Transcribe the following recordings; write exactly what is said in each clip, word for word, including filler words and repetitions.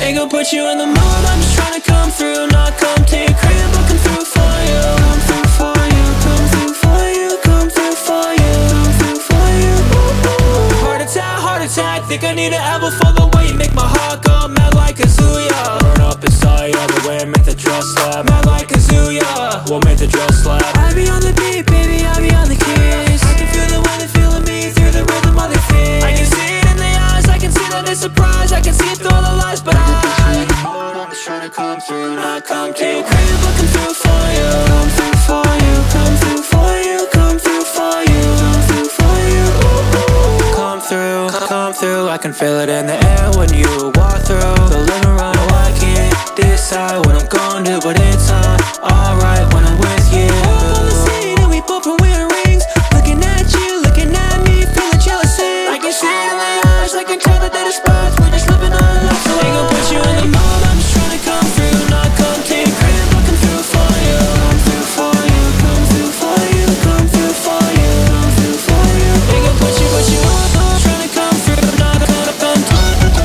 Ain't gon' put you in the mood, I'm just tryna come through. Not come to your crib, but come through for you. Come through for you, come through for you, come through for you, come through for you. Ooh, ooh. Heart attack, heart attack, think I need an apple for the way you make my heart go mad like a zoo, yeah. Burn up inside, yeah, the way I make the dress slap. Mad like a zoo, yeah, we'll make the dress slap. I be on the beat, baby, I be on the keys. I can feel the way they're feeling me through the rhythm of their feet. I can see it in their eyes, I can see that they're surprised. I can see it through all the lies, but I I'm just trying to come through, not come to your crib, but come through for you. Come through for you, come through for you, come through for you, come through for you. Ooh, ooh. Come through, come through, I can feel it in the air when you walk through the living room. No, I can't decide what I'm gonna do, but it's uh, alright when I'm with you. Up on the scene and we both are wearing rings, looking at you, looking at me, feeling jealousy. I can see it in their eyes, I can tell that they're despised. We're just living on love, so ain't gon' put you in the mood. I'm just trying to come through, not come to your crib, but come through for you. Come through for you, come through for you, come through for you, come through for you. Ain't gon' put you, put you on, I'm trying to come through, not come, come through.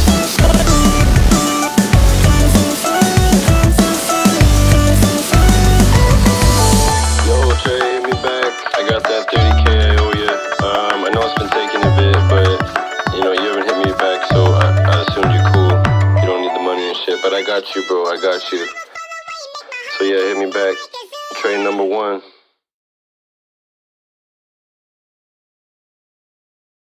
Yo, Trey, hit me back. I got that thirty K I owe ya. Um, I know it's been taking a bit, but you know you haven't hit me back, so I, I assumed you're cool. You don't need the money and shit, but I got you, bro. I got you. So yeah, hit me back. Trey number one.